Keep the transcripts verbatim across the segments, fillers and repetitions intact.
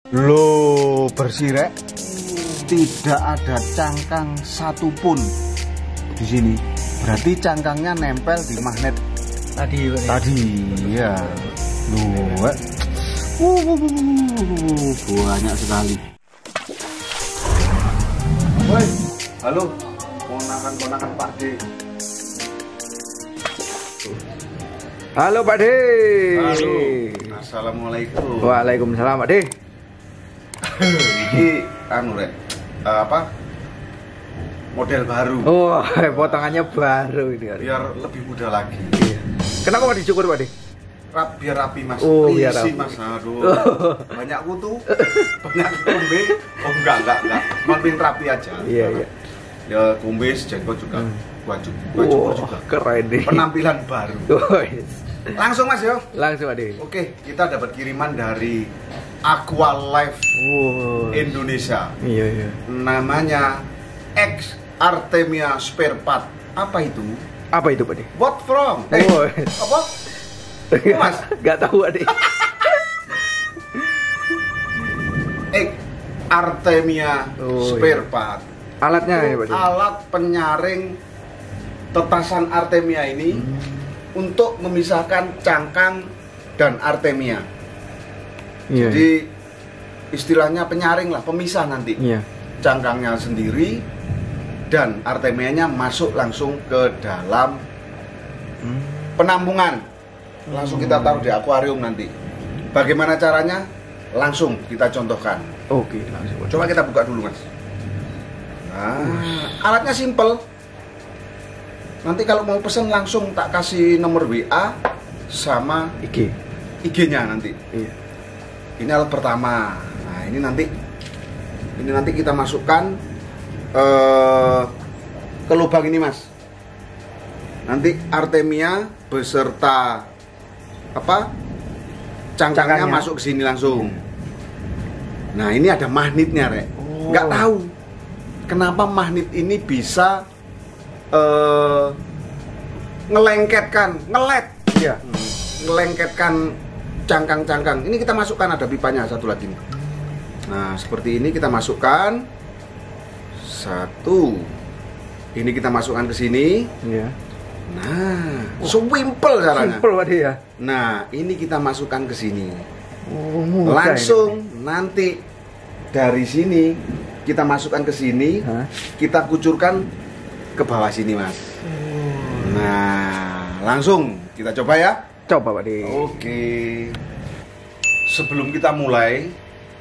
Loh, bersih rek. Tidak ada cangkang satupun di sini. Berarti cangkangnya nempel di magnet tadi. Tadi, ya. Loh, uh, uh, uh, banyak sekali. Woi, halo. Ponakan-ponakan Pak D. Halo Pak D. Halo. Assalamualaikum. Waalaikumsalam Pak D. Ini anu rek, uh, apa? Model baru. Oh, potongannya baru ini. Biar lebih mudah lagi. Iya. Kenapa mau dicukur Pak D? Rap, biar rapi mas. Oh, biar Isi, rapi. Mas. Aduh. Banyak kutu, banyak kumbe. Oh enggak, enggak, enggak. Makin rapi aja. Iya, iya. Ya kumbis, jenggot juga. Hmm. Baju, baju Oh, juga. keren nih. Penampilan baru. Oh, yes. Langsung mas yo. Langsung Pak D. Oke, kita dapat kiriman dari Aqua Life Oh. Indonesia. Iya, iya. Namanya X Artemia Spare Part. Apa itu? Apa itu Pak D? What from? Eh, Oh. apa? Mas, Gak tahu Pak D. X Artemia Oh, Spare iya. Part. Alatnya Itu ini Pak D. alat penyaring tetasan Artemia ini Hmm. untuk memisahkan cangkang dan Artemia. Iya. Jadi istilahnya penyaring lah, pemisah nanti. Iya. Cangkangnya sendiri dan Artemianya masuk langsung ke dalam Hmm. penampungan. Langsung kita taruh di akuarium nanti. Bagaimana caranya? Langsung kita contohkan. Oke, langsung. Coba kita buka dulu, Mas. Nah, alatnya simple. Nanti kalau mau pesen langsung tak kasih nomor W A sama I G. I G-nya nanti. Iya. Ini alat pertama. Nah, ini nanti ini nanti kita masukkan uh, ke lubang ini, Mas. Nanti Artemia beserta apa? Cangkangnya, Cangkangnya masuk ke sini langsung. Nah, ini ada magnetnya, Rek. Oh. Nggak tahu kenapa magnet ini bisa uh, ngelengketkan, ngelet. Iya. Ngelengketkan cangkang-cangkang. Ini kita masukkan, ada pipanya satu lagi nih. Nah, seperti ini kita masukkan. Satu. Ini kita masukkan ke sini. Iya. Nah, simple caranya. Simple Pak D ya. Nah, ini kita masukkan ke sini. Oh, mudah Langsung nanti dari sini kita masukkan ke sini. Hah? Kita kucurkan ke bawah sini, Mas. Oh. Nah, langsung kita coba ya. Coba Pak D. Oke. Sebelum kita mulai,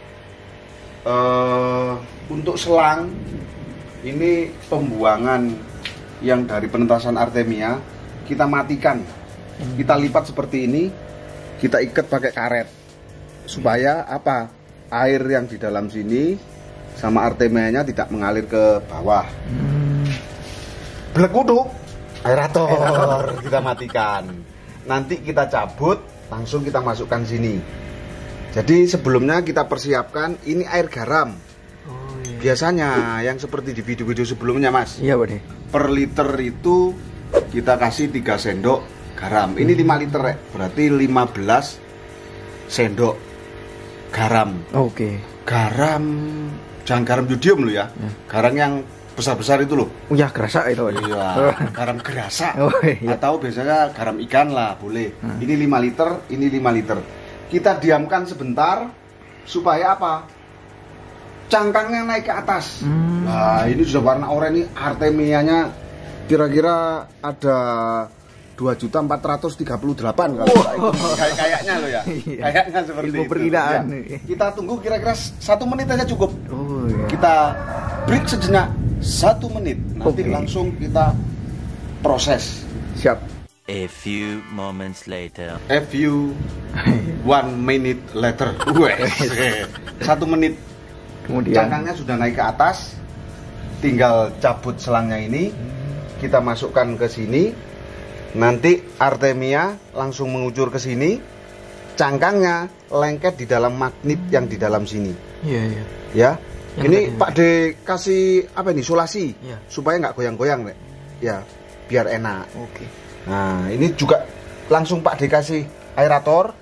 uh, untuk selang ini pembuangan yang dari penetasan Artemia kita matikan. Kita lipat seperti ini, kita ikat pakai karet supaya apa? Air yang di dalam sini sama Artemianya tidak mengalir ke bawah. Hmm. Blek kudu aerator kita matikan. Nanti kita cabut, langsung kita masukkan sini. Jadi sebelumnya kita persiapkan ini air garam. Oh, iya. Biasanya yang seperti di video-video sebelumnya, Mas. Iya Pak D. Per liter itu kita kasih tiga sendok garam. Ini lima liter, Rek. Berarti lima belas sendok garam. Oke. Garam, jangan garam yodium loh ya. Ya. Garam yang besar-besar itu loh. Oh ya, kerasa itu Pak D. Iya, garam gerasa. Oh, iya. Atau biasanya garam ikan lah, boleh. Hmm. Ini lima liter, ini lima liter. Kita diamkan sebentar supaya apa? Cangkangnya naik ke atas. Hmm. Nah, ini sudah warna oranye. Artemianya kira-kira ada dua juta empat ratus tiga puluh delapan kalau Wow. saya hitung. Kayak kayaknya loh ya. Iya. Kayaknya seperti Ilmu itu. perkiraan. Ya. Kita tunggu kira-kira satu menit aja cukup. Oh iya. Kita break sejenak satu menit. Nanti Oke. langsung kita proses. Siap. A few moments later. A few one minute later. Wes. Satu menit. Kemudian Cangkangnya sudah naik ke atas. Tinggal cabut selangnya ini. Kita masukkan ke sini. Nanti Artemia langsung mengucur ke sini. Cangkangnya lengket di dalam magnet yang di dalam sini. Iya iya. Ya. Yang Ini tadi. Pak D kasih apa ini? Sulasi. Iya. Supaya nggak goyang-goyang, Rek. Ya, biar enak. Oke. Nah, ini juga langsung Pak D kasih aerator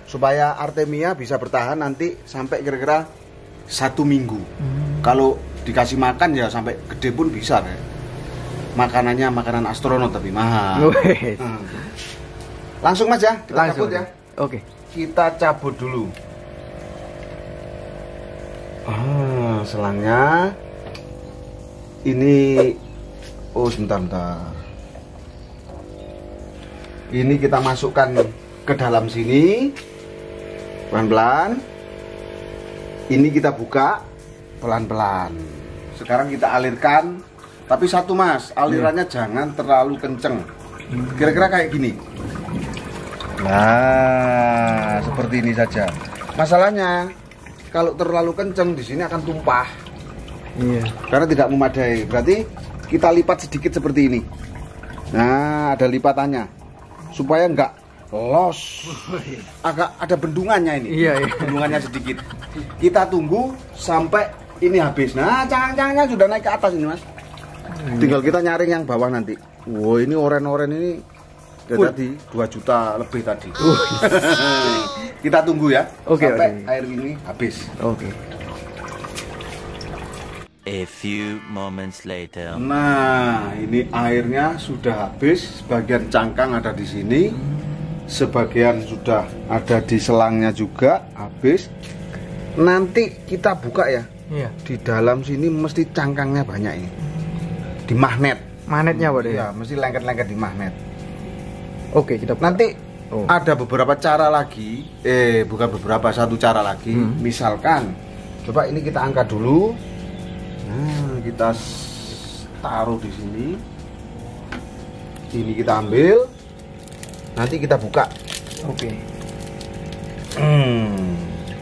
supaya Artemia bisa bertahan nanti sampai kira-kira satu minggu. Hmm. Kalau dikasih makan ya sampai gede pun bisa ya. Makanannya makanan astronot tapi mahal. Hmm. Langsung Mas ya, kita Langsung. cabut ya. Oke. Kita cabut dulu. Ah, selangnya ini. Oh sebentar, bentar. Ini kita masukkan ke dalam sini pelan-pelan. Ini kita buka pelan-pelan. Sekarang kita alirkan. Tapi satu Mas, alirannya yeah. jangan terlalu kenceng. Kira-kira kayak gini. Nah, seperti ini saja. Masalahnya kalau terlalu kenceng di sini akan tumpah. Iya. Karena tidak memadai. Berarti kita lipat sedikit seperti ini. Nah, ada lipatannya supaya enggak los. Agak ada bendungannya ini. Iya, iya. Bendungannya sedikit. Kita tunggu sampai ini habis. Nah, cangkang-cangkangnya sudah naik ke atas ini Mas. Tinggal kita nyaring yang bawah nanti. Wow, ini oren-oren ini ya tadi dua juta lebih tadi. Uh. Kita tunggu ya. Oke, sampai oke. air ini habis. Oke. A few moments later. Nah, ini airnya sudah habis. Sebagian cangkang ada di sini. Sebagian sudah ada di selangnya juga habis. Nanti kita buka ya. Iya. Di dalam sini mesti cangkangnya banyak ini. Di magnet. Magnetnya apa deh? Ya, mesti lengket-lengket di magnet. Oke, kita buka. Nanti Oh. ada beberapa cara lagi. Eh, bukan beberapa, satu cara lagi. Hmm. Misalkan, coba ini kita angkat dulu. Nah, kita taruh di sini. Ini kita ambil. Nanti kita buka. Oke. Hmm.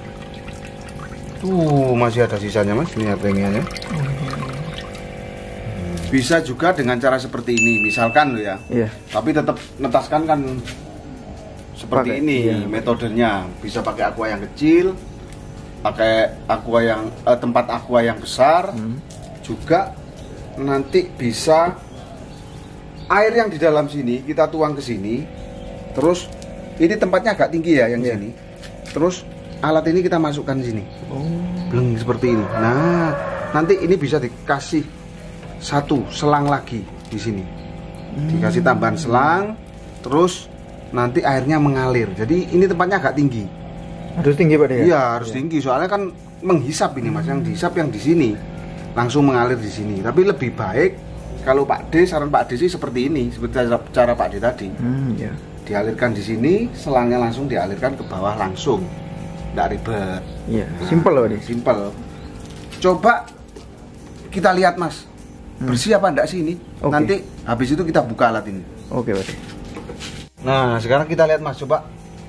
Tuh, masih ada sisanya Mas, ini artemianya. Bisa juga dengan cara seperti ini, misalkan lo ya. Iya. Tapi tetap netaskan kan seperti Pakai, ini iya. metodenya. Bisa pakai aqua yang kecil, pakai aqua yang eh, tempat aqua yang besar. Hmm. Juga nanti bisa air yang di dalam sini kita tuang ke sini. Terus ini tempatnya agak tinggi ya yang Iya. sini. Terus alat ini kita masukkan di sini. Oh. Bleng seperti ini. Nah, nanti ini bisa dikasih satu selang lagi di sini. Dikasih tambahan selang, terus nanti airnya mengalir. Jadi ini tempatnya agak tinggi. Harus tinggi Pak ya? Iya, harus tinggi soalnya kan menghisap ini Mas. Yang dihisap yang di sini langsung mengalir di sini. Tapi lebih baik kalau Pak D, saran Pak D sih seperti ini, seperti cara, cara Pak D tadi. Hmm, ya. Dialirkan di sini, selangnya langsung dialirkan ke bawah langsung. Nggak ribet. Iya, Nah, simple loh, Pak. simple. Coba kita lihat Mas. Bersih apa enggak sih ini? Oke. Nanti habis itu kita buka alat ini. Oke, Pak. Nah, sekarang kita lihat Mas, coba.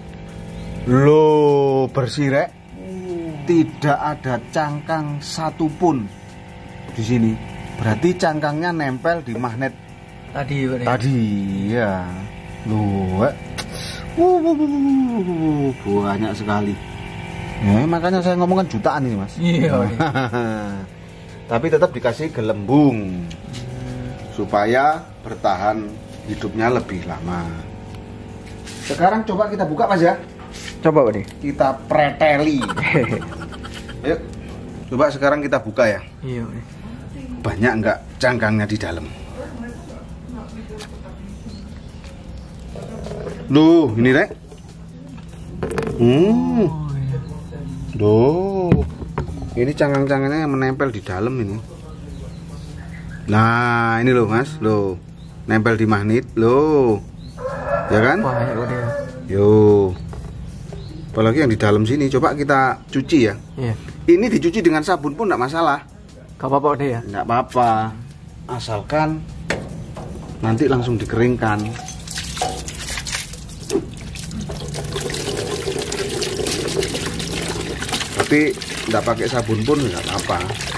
Loh, bersih rek. Tidak ada cangkang satupun di sini. Berarti cangkangnya nempel di magnet Tadi, Pak. tadi ya. Loh, eh. Wuh, wuh, wuh, wuh, wuh, banyak sekali. Ya, makanya saya ngomongkan jutaan ini Mas. Iya. Tapi tetap dikasih gelembung supaya bertahan hidupnya lebih lama. Sekarang coba kita buka Mas ya. Coba Pak. Kita preteli. Yuk. Coba sekarang kita buka ya. Iya, Pak. Banyak enggak cangkangnya di dalam? Loh, ini Rek. Hmm. Loh. Ini cangkang-cangkangnya yang menempel di dalam ini. Nah, ini loh Mas, loh. Nempel di magnet, loh. Ya kan? Banyak Pak ya. Yo. Apalagi yang di dalam sini, coba kita cuci ya. Iya. Ini dicuci dengan sabun pun enggak masalah. Gak apa-apa Pak ya. Enggak apa-apa. Asalkan nanti langsung dikeringkan. Tapi enggak pakai sabun pun enggak apa-apa.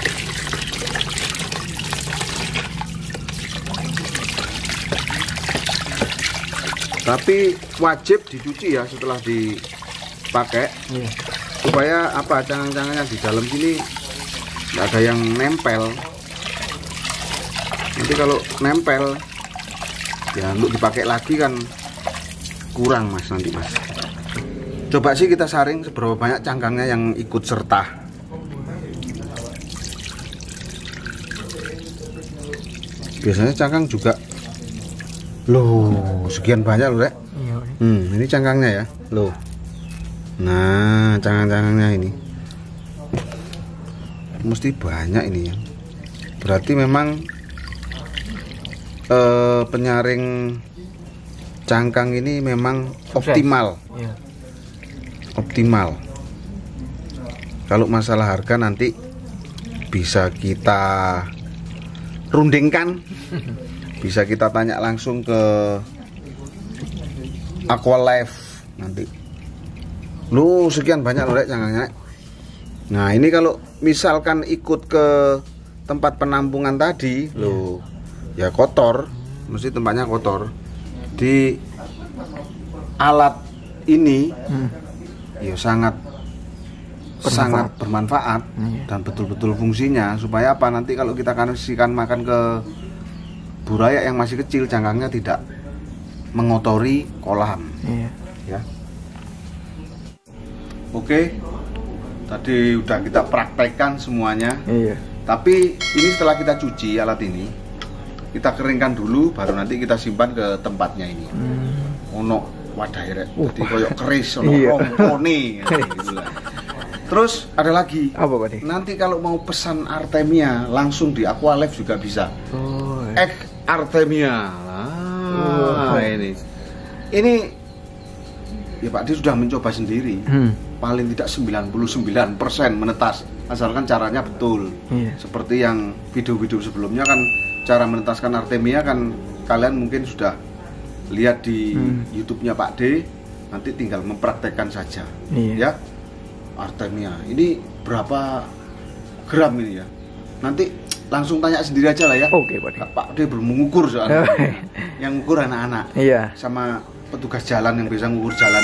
Tapi wajib dicuci ya setelah dipakai. Iya. Supaya apa, cangkang-cangkangnya di dalam sini nggak ada yang nempel. Nanti kalau nempel ya untuk dipakai lagi kan kurang Mas nanti Mas. Coba sih kita saring seberapa banyak cangkangnya yang ikut serta. Biasanya cangkang juga. Loh, sekian banyak loh, Rek. Iya, Pak. Hmm, ini cangkangnya ya. Loh. Nah, cangkang-cangkangnya ini. Mesti banyak ini ya. Berarti memang eh, penyaring cangkang ini memang optimal. Iya. Optimal. Kalau masalah harga nanti bisa kita rundingkan. Bisa kita tanya langsung ke Aqualife nanti. Lu sekian banyak loh, Rek, cangkangnya. Nah, ini kalau misalkan ikut ke tempat penampungan tadi, loh, ya kotor, mesti tempatnya kotor. Di alat ini, Hmm. ya sangat Bermanfaat. sangat bermanfaat Iya. dan betul-betul fungsinya. Supaya apa? Nanti kalau kita kasihkan makan ke buraya yang masih kecil, cangkangnya tidak mengotori kolam. Iya. Ya. Oke, tadi udah kita praktekkan semuanya. Iya. Tapi ini setelah kita cuci alat ini, kita keringkan dulu, baru nanti kita simpan ke tempatnya ini. Hmm. Ono wadah rek, Uh. jadi koyok keris, ono Iya. rompone, gitu lah. Terus ada lagi. Apa, Pak De? Nanti kalau mau pesan Artemia langsung di Aqualife juga bisa. Oh. Egg Artemia. Ah, Oh. ini. Ini ya Pak, dia sudah mencoba sendiri. Hmm. Paling tidak sembilan puluh sembilan persen menetas, asalkan caranya betul. Iya. Seperti yang video-video sebelumnya kan, cara menetaskan Artemia kan kalian mungkin sudah lihat di Hmm. YouTube-nya Pak D. Nanti tinggal mempraktekkan saja. Iya. Ya. Artemia ini berapa gram ini ya? Nanti langsung tanya sendiri aja lah ya. Oke, Pak De. Pak D belum mengukur soalnya. Yang ngukur anak-anak Iya. sama petugas jalan yang bisa ngukur jalan.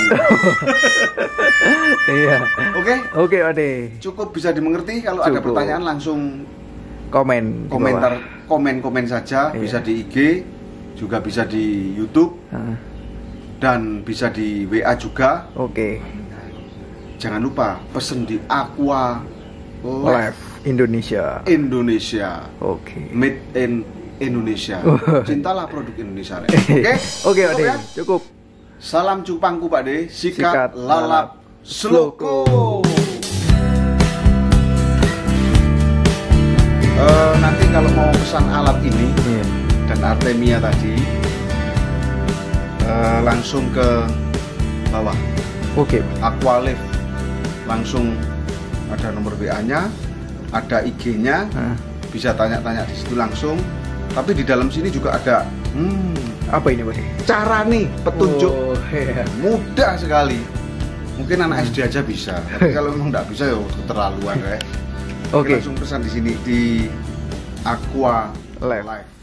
Iya. Oke, Oke, Pak De. cukup bisa dimengerti. Kalau ada Cukup. pertanyaan langsung Komen. di komentar, bawah. komen-komen saja. Iya. Bisa di I G, juga bisa di YouTube, Ah, dan bisa di W A juga. Oke. Jangan lupa pesen di Aqua Life Live Indonesia. Indonesia, Oke. made in Indonesia. Cintalah produk Indonesia. Rek. Oke. Oke, Oke, Pak Cukup De. ya? Cukup. Salam cupangku Pak De, sikat, Sikat, lalap, lalap, sloko. Eh, nanti kalau mau pesan alat ini Iya. dan Artemia tadi, eh, langsung ke bawah Oke, Pak. Aqualife, langsung ada nomor W A-nya, ada I G-nya, Ah, bisa tanya-tanya di situ langsung. Tapi di dalam sini juga ada hmm, apa ini, Pak De? cara nih, petunjuk. Oh, iya. Mudah sekali. Mungkin anak S D aja bisa. Tapi kalau memang nggak bisa ya keterlaluan ya. Oke. Langsung pesan di sini di Aqua Life. Life.